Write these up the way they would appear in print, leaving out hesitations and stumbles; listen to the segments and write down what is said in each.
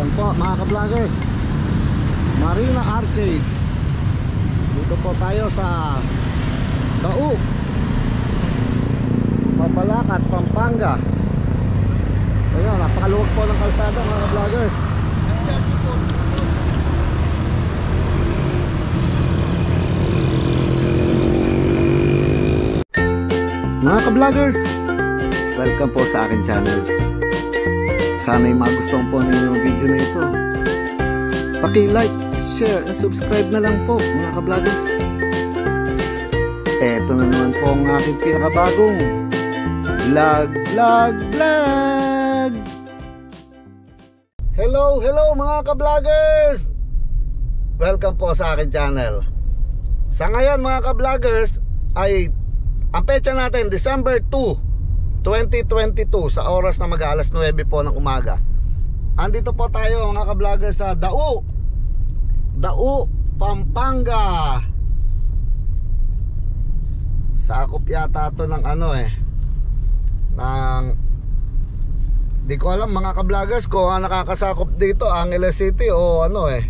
Ayan po mga ka-vloggers, Marina Arcade. Dito po tayo sa Dao, Mabalacat, Pampanga. Ayan, napakaluwag po ng kalsada mga ka-vloggers. Mga ka-vloggers, welcome po sa akin channel. Sana'y magustuhan po ninyo yung video na ito. Paki-like, share, and subscribe na lang po mga ka-vloggers. Eto na naman po ang aking pinakabagong vlog. Hello mga ka-vloggers, welcome po sa akin channel. Sa ngayon mga ka-vloggers ay ang petsa natin December 2 2022 sa oras na mag-alas 9 po ng umaga. Andito po tayo mga ka-vlogger sa Dao, Pampanga. Sakop yata to ng ng di ko alam mga ka-vloggers kung nakakasakop dito Angeles City o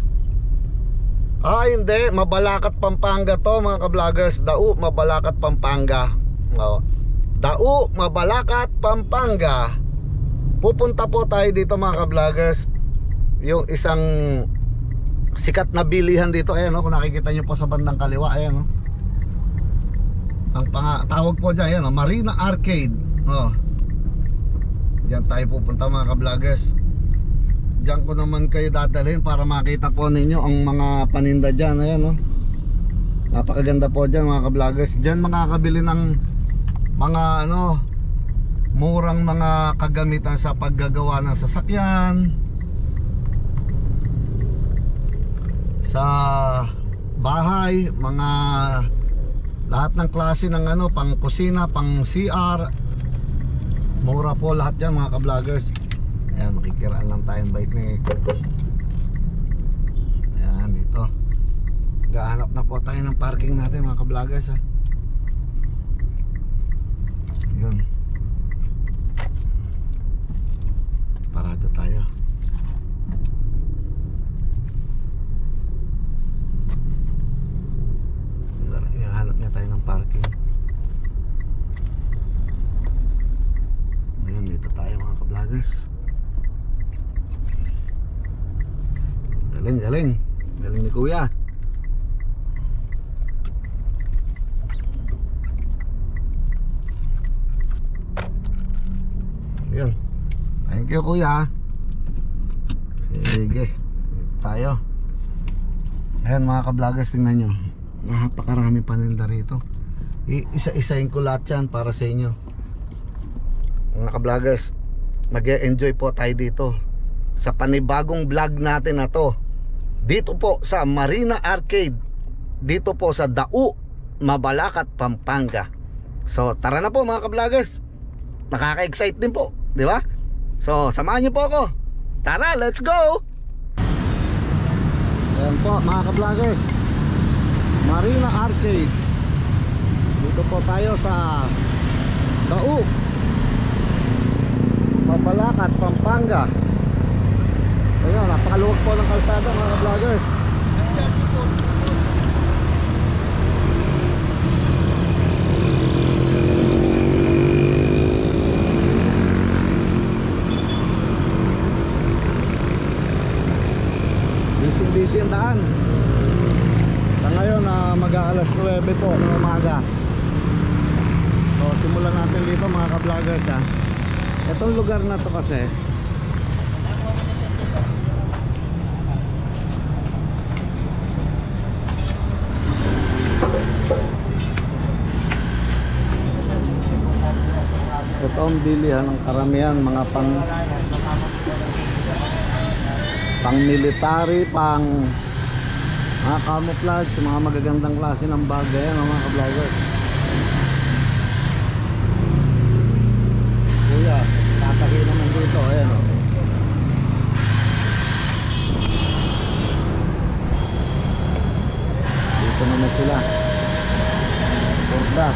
hindi, Mabalacat, Pampanga to mga ka-vloggers. Dao, Mabalacat, Pampanga. Dao, Mabalacat, Pampanga. Pupunta po tayo dito mga ka-vloggers. Yung isang sikat na bilihan dito, ayan kung nakikita nyo po sa bandang kaliwa, ayan ang tawag po dyan, ayan Marina Arcade. Diyan tayo pupunta mga ka-vloggers. Diyan ko naman kayo dadalhin para makita po ninyo ang mga paninda dyan, ayan napakaganda po dyan mga ka-vloggers. Diyan makakabili ng mga murang mga kagamitan sa paggagawa ng sasakyan, sa bahay, mga lahat ng klase ng pang kusina, pang CR. Mura po lahat yan mga ka-vloggers. Ayan, makikiraan lang tayong bike ni ayan dito. Gahanap na po tayo ng parking natin mga ka-vloggers Yun, parada tayo. Hanap niya tayo ng parking. Ngayon dito tayo mga ka-vloggers. Galing ni kuya. Yun. Thank you kuya. Sige, tayo. Ayan mga ka-vloggers, tingnan nyo, napakarami paninda rito. Isa-isahin ko lahat yan para sa inyo mga ka-vloggers. Mag-e-enjoy po tayo dito sa panibagong vlog natin na to, dito po sa Marina Arcade, dito po sa Dao, Mabalacat, Pampanga. So tara na po mga ka-vloggers. Nakaka-excite din po, di ba? So samahan niyo po ako. Tara, let's go. Ayan po mga ka-vloggers, Marina Arcade. Dito po tayo sa Dao, Mabalacat, Pampanga. Ayan, napakaluwag po ng kalsada mga ka-vloggers. Busy ang daan. Sa ngayon mag-aalas 9 po ng umaga. So simulan natin dito mga ka-vloggers Itong lugar na to kasi ito ang bilihan ng karamihan mga pang military, pang mga camouflage, mga magagandang klase ng bagay mga ka-vloggers. Kuya, tatahi naman dito, ayan dito naman sila. Porda.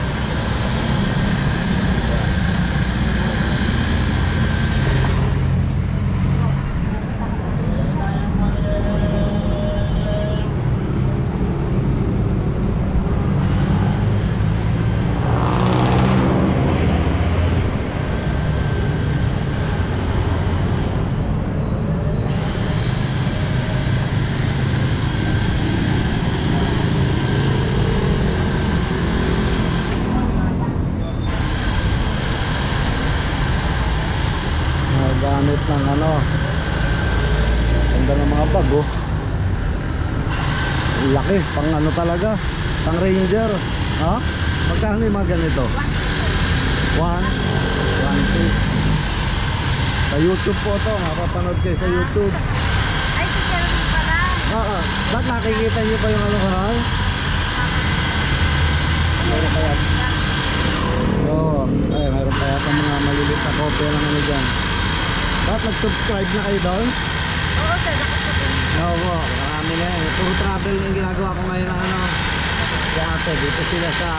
ano, ganda ng mga bag oh. Laki, pang ano talaga, pang Ranger. Ha? Magkano yung mga ganito? 1 sa YouTube po to, mapapanood kayo sa YouTube. Ay, si Kelvin pala. Oo, ba't nakikita nyo pa yung ano kanal? Meron pa yan. Oo, ay, meron pa yata mga maliliit na kopya ng ano dyan. Ba't nag-subscribe na kayo doon? Oo, sir. Nakasabing. Oo, marami na yan. Puro travel yung ginagawa ko ngayon ng ano. Kaya ate, dito sila sa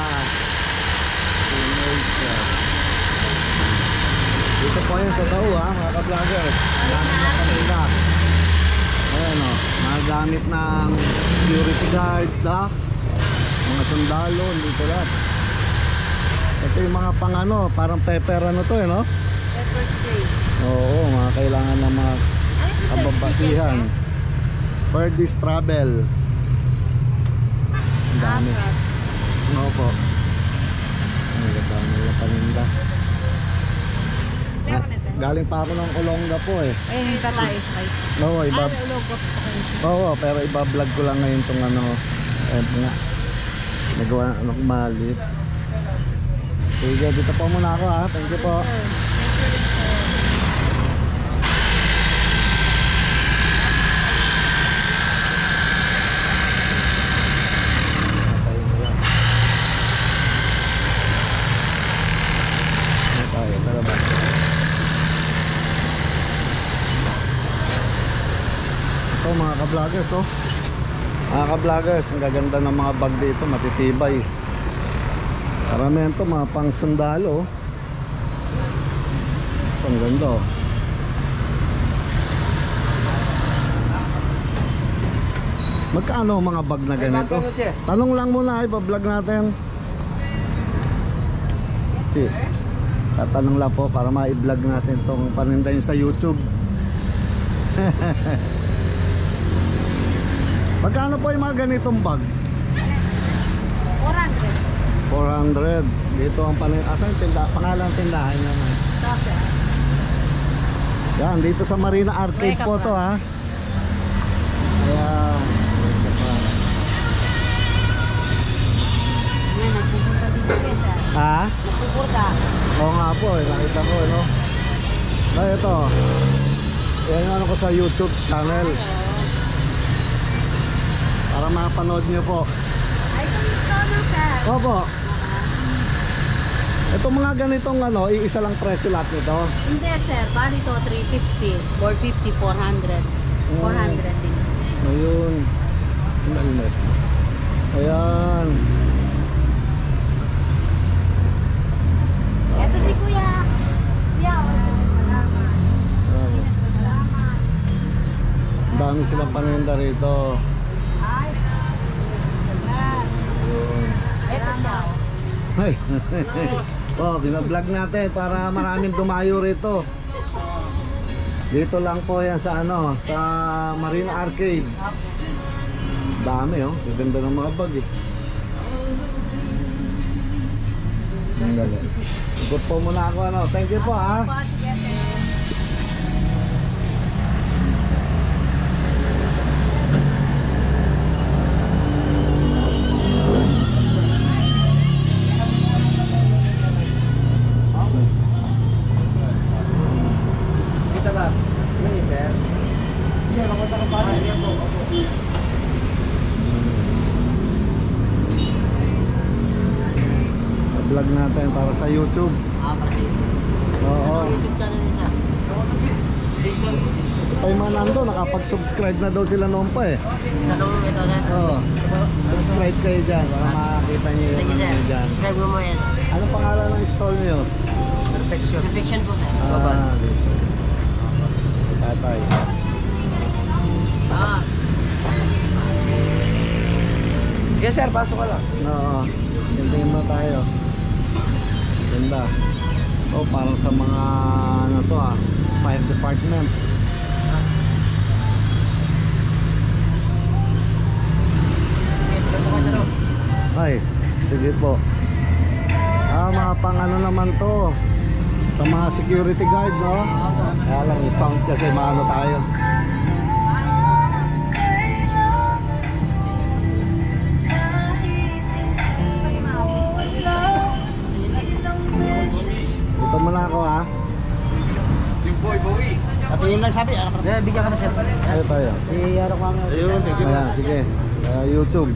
dito po yan sa Tao ha, mga ka-vlogger. Dami na kanila. Ayan o, mga gamit ng security guard ha? Mga sundalo, dito lahat. Ito yung mga pang ano, parang pepper ano to no? Pepper spray. Oo, mga kailangan ng mga kababatihan. For this travel. Ang dami. Oo po. Ang ganda nila paninda. Galing pa ako ng Olonga po eh. Eh, hindi pa tayo sa kayo. Oo, Ulogos pa kayo. Oo, pero iba-vlog ko lang ngayon tong ano. Eh, nga. Nagawa ano malit. Sige, dito po muna ako ha. Thank you po. Sa labas. Ito mga ka-vloggers oh. Mga ka-vloggers, ang gaganda ng mga bag dito, matitibay. Karamihan to mga pang sundalo oh. Ang ganda oh. Magkano mga bag na ganito? Tanong lang muna, iba-vlog natin. Si tatanong lang po para ma-vlog natin tong paninda yun sa YouTube. Magkano po yung mga ganitong bag? 400. 400. Dito ang paninda. Asan yung tindahan? Pangalan tindahan naman. Tapos, Yan, dito sa Marina Arcade po to ha. Ayan. yan, nagpupunta din kayo, sir. Ha? Nagpupunta. Oo nga po, nakita ko no. Dahil ito. Yan yung ano ko sa YouTube channel. Para mapanood nyo po. Ay, ito na, sir. Opo. Ito mga ganitong ano, iisa lang presyo lahat nito. Hindi, sir. Bali to 350, 450, 400. 400 din. Ayun. Mainit. Ayan. Ito si Kuya. Kuya, ito si Salamat. Ayan. Salamat. Ang dami silang paninda rito. Ay, salamat. Ayun. Ito siya. Ay. Oh, binablog natin para maraming dumayo rito. Dito lang po yan sa ano, sa Marina Arcade. Dami oh, ganda ng mga bag eh. Ang galing. Ikot po muna ako ano. Thank you po ha. Sige, sir. Kita ba? Ini sir. Iya, makunta ka pa rin. Vlog natin para sa YouTube. Para sa YouTube. Oo. YouTube channel niya. Ito yung mga nando, nakapag-subscribe na daw sila noon pa eh. Tanong ito, sir. Oo. Subscribe kayo dyan para makakita nyo yung Sige, sir. ano dyan. Subscribe mo mo yan. Anong pangalan ng stall nyo? Perfection. Perfection po, sir. Dito. Tatay. Ah. Yes sir, pasok ka lang. Oo. Tingin mo tayo. Ganda. Oh, parang sa mga ano to ah, fire department. Ay, sige po. Ah, mga pang ano naman to. Sa mga security guard, no? Kaya lang yung sound kasi maano tayo. Ito muna ako ha. At yun lang sabi, bigyan ka na sir. Ayo tayo. Iyaro ko ang... Ayun, thank Ayan, sige. YouTube.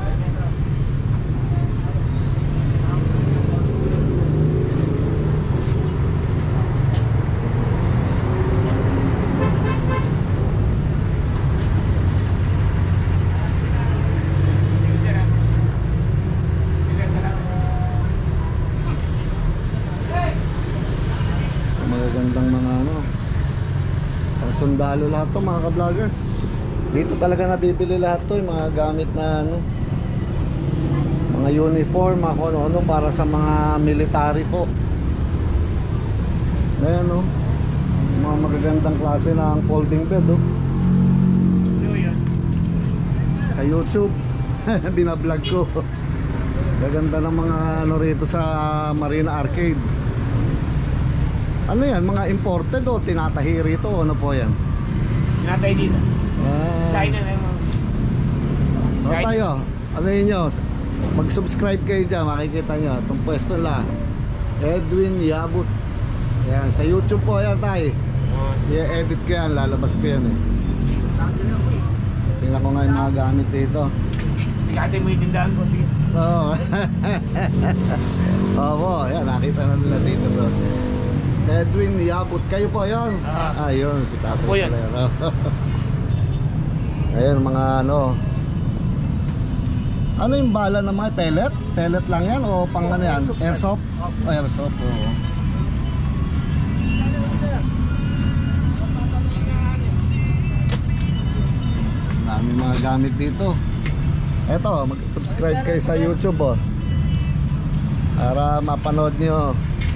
Magagandang mga ano, pang sundalo lahat to mga ka-vloggers. Dito talaga nabibili lahat to, yung mga gamit na ano, mga uniform, mga kung ano para sa mga military po. Ayan o, mga magagandang klase ng folding bed oh. Sa YouTube binablog ko. Gaganda ng mga ano rito sa Marina Arcade. Ano yan, mga imported o tinatahi rito o ano po yan? Tinatay dito. China na yung mga... So tayo, ano yun nyo? Mag-subscribe kayo dyan, makikita nyo. Itong pwesto lang, Edwin Yabut. Yan, sa YouTube po yan tayo. I-edit ko yan, lalabas ko yan eh. Sina ko nga yung mga gamit dito. Sige mo yung tindahan ko, sige. Oo. Opo, yan, nakita na nila dito bro. Edwin Yabut, kayo po yun? Ayun, si Tatay po yan. Ayun, mga ano. Ano yung bala ng mga pellet? Pellet lang yan o pang ano yan? Airsoft? Oh, airsoft, oo. Dami mga gamit dito. Eto, mag-subscribe kayo sa YouTube oh. Para mapanood nyo.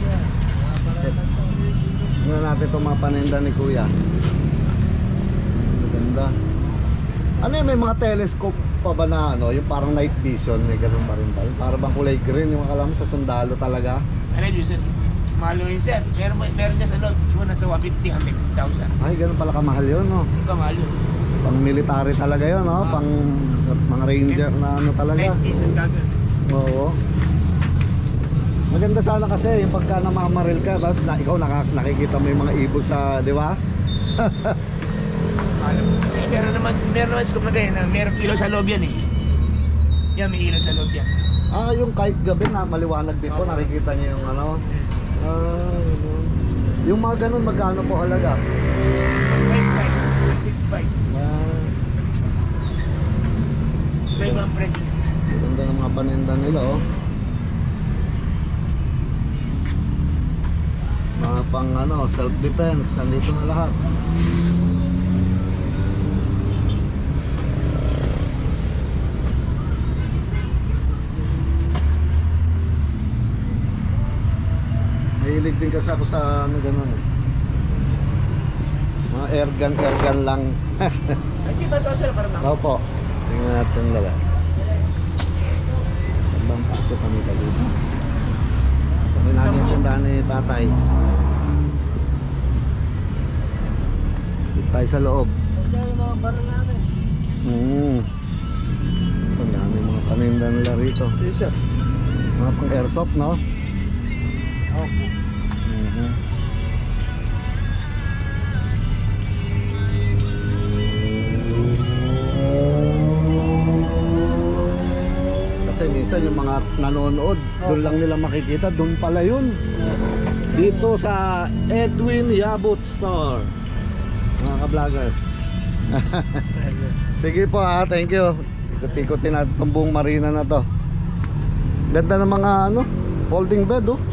Tingnan natin itong mga paninda ni Kuya. Maganda. Ano yun, may mga telescope pa ba na ano, yung parang night vision, may ganun pa rin ba? Yung parang bang kulay green, yung akala mo sa sundalo talaga. Ano yun, sir? Mahalo yun, sir. Meron niya sa loob. Siguro nasa 150,000. Ay, ganun pala kamahal yun, no? Hindi ka mahalo. Pang military talaga yun, no? Pang mga ranger na ano talaga. Night vision gagawin. Oo. Maganda sana kasi yung pagka namamaril ka, tapos ikaw nakikita mo yung mga ibon sa, di ba? Meron naman scope na ganyan. Meron ilaw sa loob yan eh. Yan, may ilaw sa loob yan. Yung kahit gabi na maliwanag din po, nakikita niyo yung ano. Yun. Yung mga ganun, magkano po halaga? 6.5. Ito yung mga presyo. Ganda ng mga paninda nila oh. Mga pang ano, self-defense, andito na lahat. Mahilig din kasi ako sa ano ganun eh. Mga airgun lang. Kasi ba social para mga? Opo. Tingnan natin lala. Saan bang pasok kami dito? Sabi namin yung tindahan ni Tatay. Dito tayo sa loob. Yung mga bar namin. Ang dami mga paninda nila rito. Yes sir. Mga pang airsoft no? Opo. Kasi minsan yung mga nanonood, doon lang nila makikita, doon pala yun. Dito sa Edwin Yabut Store. Mga ka-vloggers. Sige po ha, thank you. Ikot-ikotin natin itong buong marina na to. Ganda ng mga ano, folding bed oh.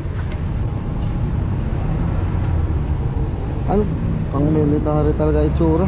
Ano? Pang military talaga itsura.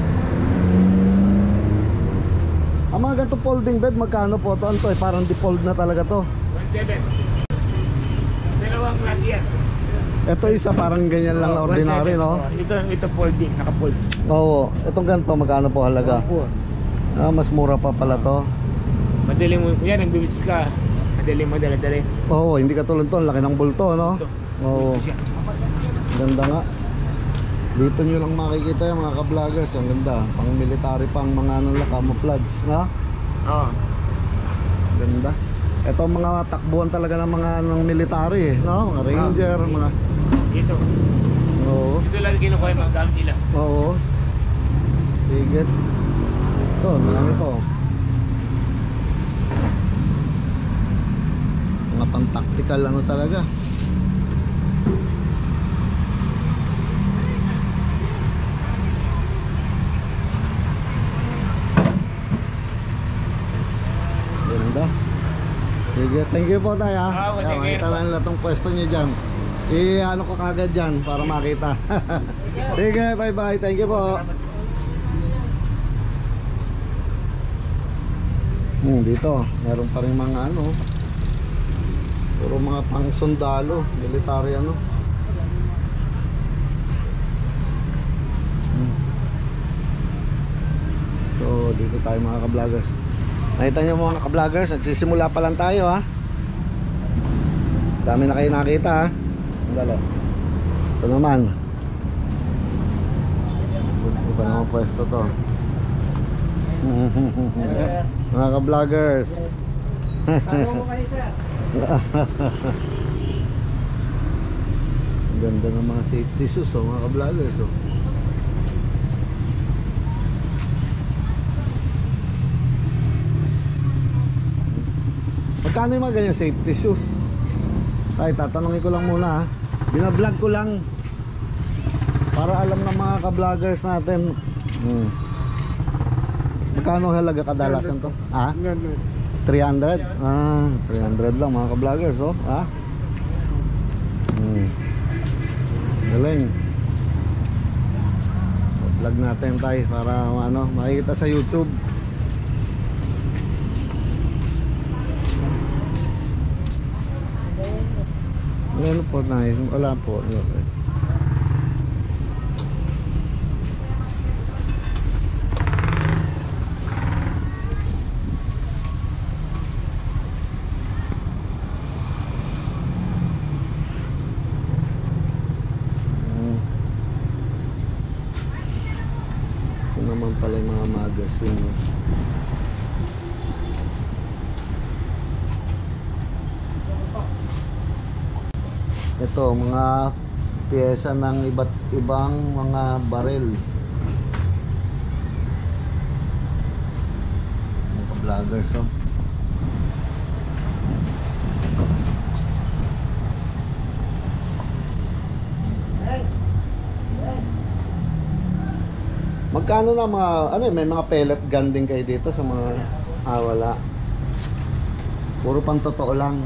Ang mga ganito folding bed, magkano po ito? Ano to eh? Parang default na talaga to. 1.7. Dalawang klase yan. Ito isa parang ganyan lang na ordinary no? Ito folding, naka-fold. Oo. Itong ganito, magkano po halaga? Mas mura pa pala to. Madali mo, yan, nagbibits ka. Madali mo dala-dali. Oo, hindi katulad to, laki ng bulto no? Oo. Siya. Ganda nga. Dito nyo lang makikita yung mga ka-vloggers. Ang ganda. Pang military pang mga ano lang, camouflage. Ha? Oo. Ganda. Ito ang mga takbuhan talaga ng mga ng military eh. No? Mga ranger, mga... Dito. Oo. Dito lang kinukuha yung mga gamit nila. Oo. Sige. Ito, marami po. Mga pang-tactical ano talaga. Ganda. Sige, thank you po tayo ha. Thank you. Makita lang nila itong pwesto nyo dyan. I-ano ko kagad dyan para makita. Sige, bye bye. Thank you po. Dito, meron pa rin mga ano. Puro mga pang sundalo, military ano. So, dito tayo mga ka-vloggers. Nakita nyo mga ka-vloggers, nagsisimula pa lang tayo ha. Dami na kayo nakita ha. Dalo. Ito naman. Iba naman pwesto to. Mga ka-vloggers. Ang ganda ng mga safety shoes oh, mga ka-vloggers oh. Magkano yung mga ganyan safety shoes? Ay, tatanungin ko lang muna ha. Binablog ko lang para alam ng mga ka-vloggers natin. Magkano halaga kadalasan to? Ha? 300? Ah, 300 lang mga ka-vloggers oh. Ha? Galing. Vlog natin tayo para ano, makikita sa YouTube. Ano po na yun? Wala po. Ito naman pala yung mga magazine. No? Ito, mga piyesa ng iba't ibang mga baril. Mga vloggers, oh. Magkano na mga, ano may mga pellet gun din kayo dito sa mga, wala. Puro pang totoo lang.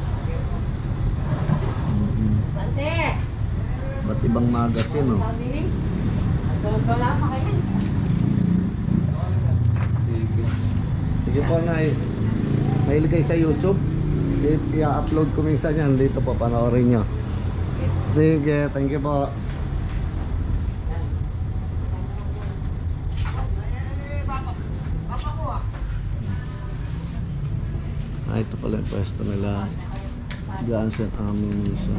Ba't ibang magazine oh. Sige. Sige po na mahilig kayo sa YouTube. I-upload ko minsan yan. Dito po panoorin nyo. Sige, thank you po. Ito pala yung pwesto nila. Guns and ammunition.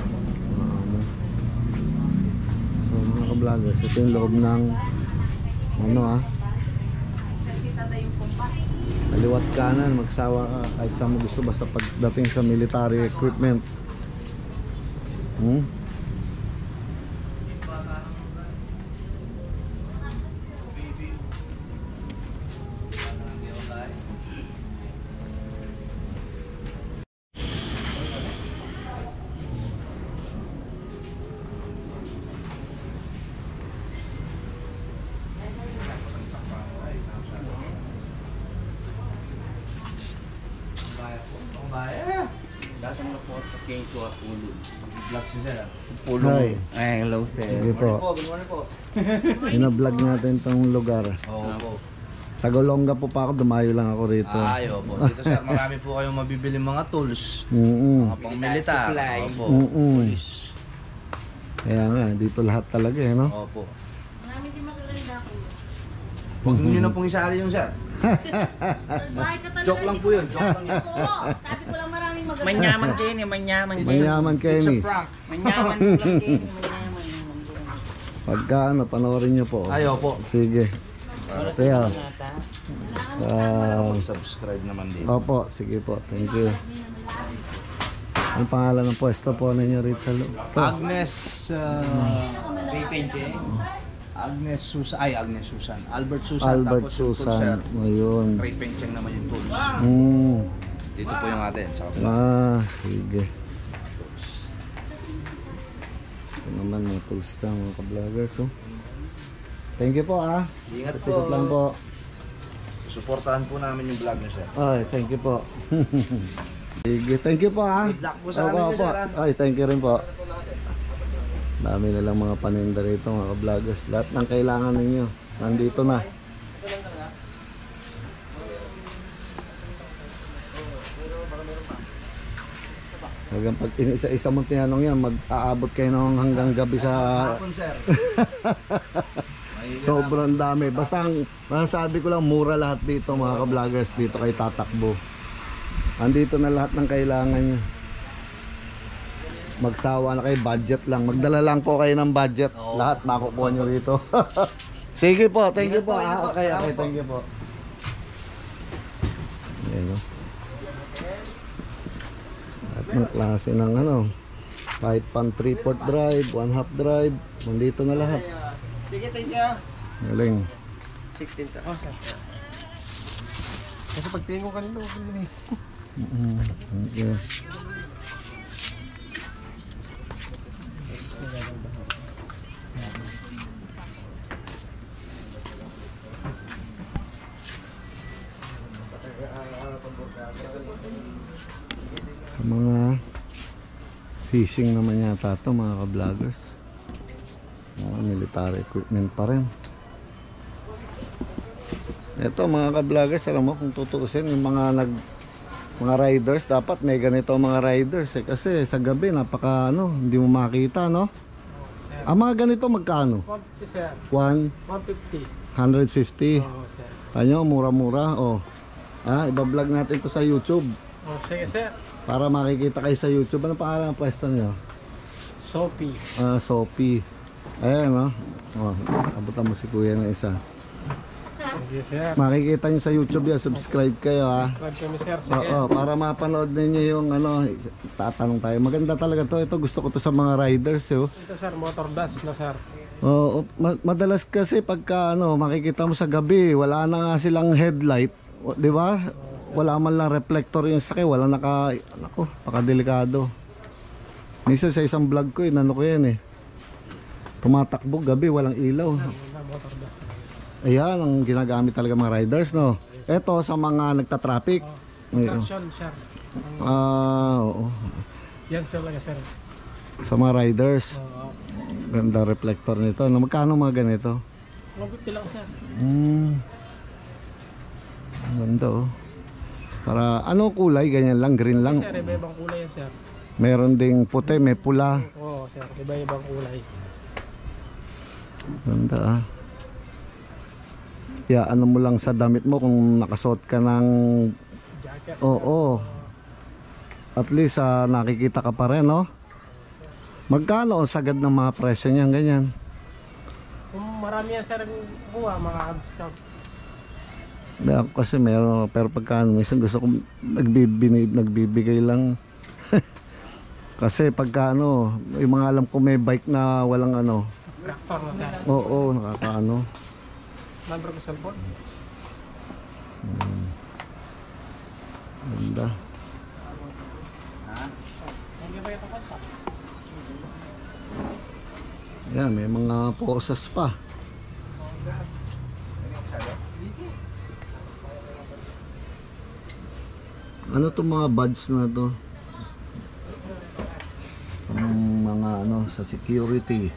So mga ka-vloggers, ito yung loob ng ano kaliwat kanan, magsawa ka kahit saan mo gusto basta pagdating sa military equipment. Datang na po sa Kenzo at Pulo. Vlog si Sir. Hi. Ay, hello sir. Sige po. Good morning po. Ina-vlog natin tong lugar. Oo po. Tagalongga po pa ako, dumayo lang ako rito. Ayo po. Dito sir, marami po kayong mabibili mga tools. Mga pang militar. Supply. Opo. Police. Kaya nga, dito lahat talaga eh, no? Opo. Marami din magaganda ko. Huwag niyo na pong isali yung sir. Salbahe ka talaga. Joke lang po yun, joke lang yan. Oo, sabi ko lang maraming maganda. Manyaman kayo ni, manyaman kayo. Mayaman kayo It's a ni. prank. Manyaman ko lang kayo ni, manyaman. Pagka ano, panoorin nyo po. Ayaw po. Sige. Kaya, Subscribe naman din. opo, sige po. Thank you. Ang pangalan ng pwesto po ninyo rito sa loob? Agnes, Paypenche. Agnes Susan, Agnes Susan. Albert Susan. Albert tapos yung tool, Susan. Ayun. Ray Pencheng naman yung tools. Dito po yung atin. Tsaka po. Sige. Ito naman mga tools na mga ka-vloggers. Oh. Thank you po Ingat po. Tikot lang po. Suportahan po namin yung vlog niyo sir. Ay, thank you po. Sige, thank you po Good luck po sa amin niyo sir. Ay, thank you rin po. Dami na lang mga paninda rito mga ka-vloggers. Lahat ng kailangan ninyo nandito na. Hanggang pag isa-isa mong tinanong yan, mag-aabot kayo ng hanggang gabi sa Hapon sir. sobrang dami. Basta ang masasabi ko lang, mura lahat dito mga ka-vloggers. Dito kayo tatakbo. Andito na lahat ng kailangan nyo. Magsawa na kayo, budget lang. Magdala lang po kayo ng budget. Lahat makukuha nyo rito. Sige po, thank you po. Okay, thank you po. Ayan o. At ng klase ng ano, kahit pan 3/4 drive, 1/2 drive, nandito na lahat. Sige, thank you. Galing. 16 sa. Oh, sir. Kasi pagtingin ko kanina, okay na eh. Thank you. Sa mga fishing naman yata ito mga ka-vloggers. Mga military equipment pa rin. Ito mga ka-vloggers, alam mo kung tutuusin yung mga riders, dapat may ganito mga riders kasi sa gabi napaka hindi mo makita, no? Ang mga ganito magkano? 150 sir. 150. 150. 150. Oo sir. Tanyo, mura-mura. Iba-vlog natin to sa YouTube Oh, sige sir. para makikita kayo sa YouTube. Ano pangalan ng pwesto nyo? Sophie. Sophie. Ayan, no? Abutan mo si kuya ng isa. Sige sir. Makikita nyo sa YouTube yan. Subscribe kayo, Subscribe kami sir. Sige. Para mapanood ninyo yung tatanong tayo. Maganda talaga to. Ito gusto ko to sa mga riders, Ito sir, motor dash na sir. madalas kasi pagka makikita mo sa gabi, wala na nga silang headlight, di ba? Wala man lang reflector yung sakay, wala pakadelikado. Minsan sa isang vlog ko, ko yan tumatakbo gabi, walang ilaw. Motor dash. Ayan ang ginagamit talaga mga riders, no? Ito sa mga nagta-traffic. Traction sir. Oo. Yan sir lang sir. Sa mga riders. Oo. Ganda reflector nito. Magkano mga ganito? 150 lang sir. Ganda Para ano kulay? Ganyan lang, green lang. Sir, iba-ibang kulay yan sir. Meron ding puti, may pula. Oo sir, iba-ibang kulay. Ganda ano mo lang sa damit mo kung nakasuot ka ng Jacket. Oo. At least nakikita ka pa rin, no? Magkano ang sagad ng mga presyo niyan ganyan? Kung marami yan sir buha, makaka-discount. Kasi meron, pero pagkano minsan gusto ko nagbibigay lang. Kasi pagkano yung mga alam ko may bike na walang Tractor na sir. Oo, nakakaano. Number ko cellphone. Ganda. Hindi ba ito kontak? Yan, may mga posas pa. Ano tong mga buds na to? Mga sa security.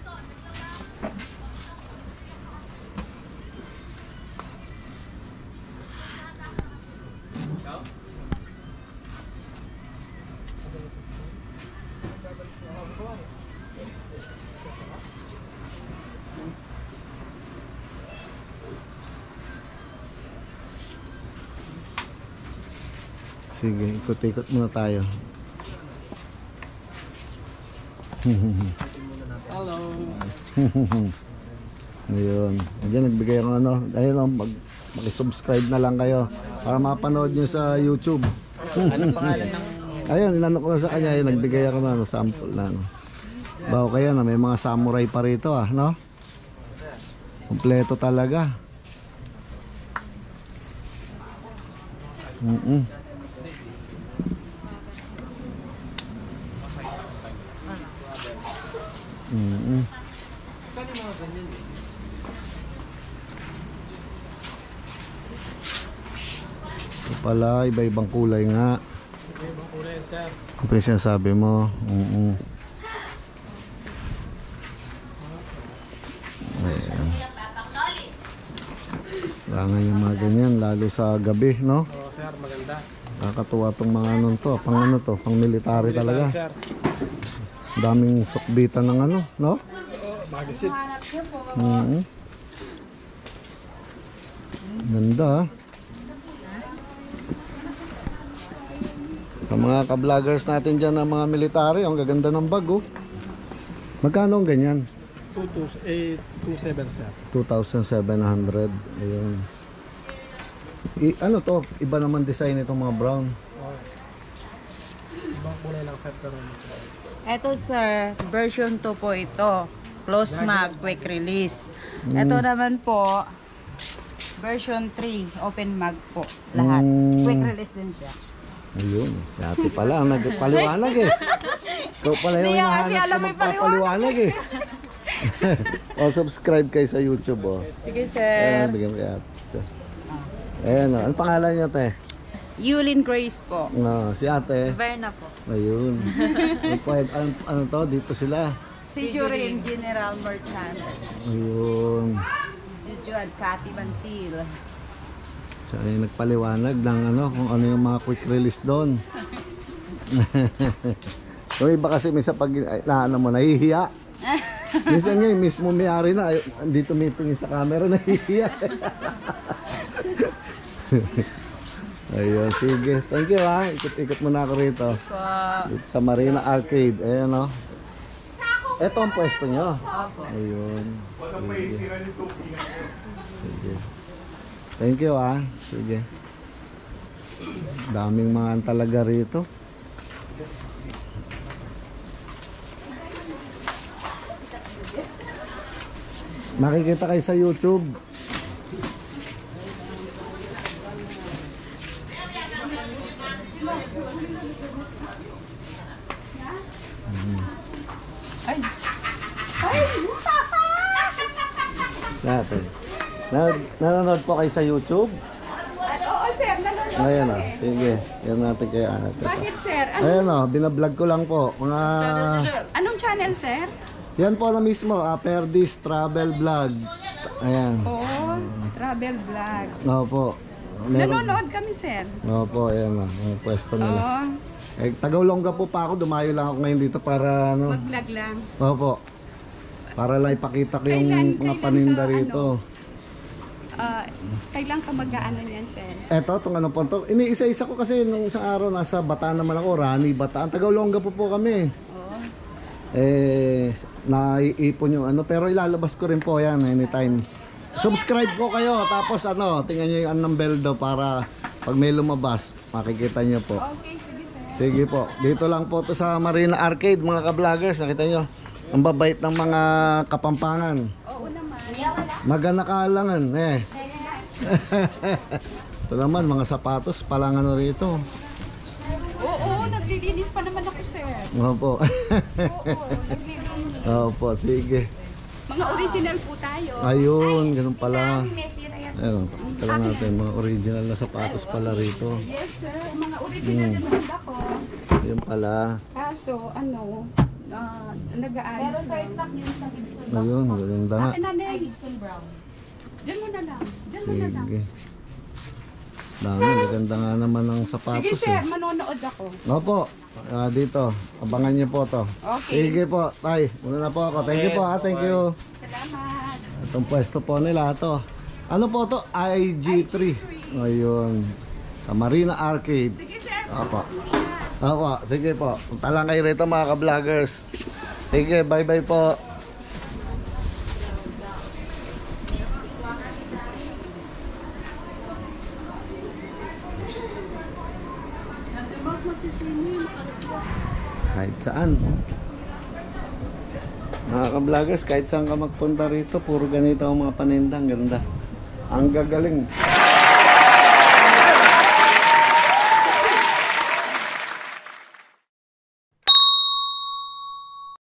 Sige, ikot-ikot muna tayo. Hello. Ayun. Ayun, nagbigay ako ano. Ayun, mag-subscribe na lang kayo para mapanood nyo sa YouTube. Anong pangalan ng... Ayun, inano ko na sa kanya. Ayun, nagbigay ako na ano, sample na ano. Bago kayo na, may mga samurai pa rito no? Kompleto talaga. Ito pala, iba-ibang kulay nga. Ibang kulay, sir. Ito yung sinasabi mo. Ayan. Kailangan yung mga ganyan, lalo sa gabi, no? Oo, sir. Maganda. Nakakatuwa tong mga ano to, pang ano to, pang military talaga. Sir. Daming sukbitan ng ano, no? Magasin. Ganda Sa mga ka-vloggers natin dyan ng mga military, ang gaganda ng bag Magkano ang ganyan? 2,700, sir. 2,700. Ayun. Ano to? Iba naman design itong mga brown. Ibang kulay lang, sir. Pero... Eto sir, version 2 po ito. Close mag, quick release. Ito naman po, version 3, open mag po. Lahat. Quick release din siya. Ayun. Dati pala ang nagpaliwanag Ikaw pala yung Hindi kasi hinahanap alam ko may magpapaliwanag O, subscribe kayo sa YouTube Sige Ayan, sir. bigyan kay ate. Ayan Ano pangalan niya te? Yulin Grace po. No, si ate. Verna po. Ayun. ano to? Dito sila. Si Jurin General Merchant. Ayun. Juju at Cathy Bansil. So, ay nagpaliwanag ng ano, kung ano yung mga quick release doon. Yung iba kasi minsan pag naano mo, nahihiya. Minsan nga, mismo may-ari na, dito may tingin sa camera, nahihiya. Ayun, sige. Thank you Ikot-ikot muna ako rito. Dito sa Marina Arcade. Ayan Ito ang pwesto nyo. Ayun. Sige. Thank you Sige. Daming mga talaga rito. Makikita kayo sa YouTube. Natin. Nanonood po kayo sa YouTube? Oo sir, nanonood. Ayan sige. Yan natin kay ate. Bakit sir? Ayan binablog ko lang po. Mga... Anong channel sir? Yan po na mismo, Perdis Travel Vlog. Ayan. Oo, travel vlog. Opo. Nanonood kami sir. Opo, ayan ang pwesto nila. Oo, Tagaulongga po pa ako, dumayo lang ako ngayon dito para mag-vlog lang. Opo. Para lang ipakita ko yung mga paninda rito. Kailan ka mag-aano niyan sir? Eto, itong ano po to. Iniisa-isa ko kasi nung isang araw nasa Bataan naman ako, Rani, Bataan. Tagaulongga po kami. Oo. Naiipon yung ano, pero ilalabas ko rin po yan anytime. Subscribe po kayo, tapos tingnan nyo yung anong bell daw para pag may lumabas, makikita nyo po. Okay, sige sir. Sige po, dito lang po to sa Marina Arcade mga ka-vloggers, nakita nyo. Ang babait ng mga Kapampangan. Oo naman. Magana-kaalangan Ito naman, mga sapatos, palang ano rito. Oo, naglilinis pa naman ako sir. Opo. Oo, naglilinis. Opo, sige. Mga original po tayo. Ayun, ganun pala. Messi na yan. Ayun, kailangan natin mga original na sapatos pala rito. Yes sir, mga original naman ako. Yun pala. Kaso nag-aayos lang. Ayun, ganda nga. Akin na na Gibson Brown. Diyan mo na lang. Diyan mo na lang. Sige. Dami, maganda nga naman ng sapatos. Sige sir, manonood ako. Opo, dito. Abangan niyo po to. Okay. Sige po, tay. Muna na po ako. Thank you po thank you. Salamat. Itong pwesto po nila to. Ano po to? IG3. Ayun. Sa Marina Arcade. Sige sir, Opo. Opo, sige po. Punta lang kayo rito mga ka-vloggers. Sige, bye-bye po. Kahit saan. Mga ka-vloggers, kahit saan ka magpunta rito, puro ganito ang mga panindang. Ganda. Ang gagaling.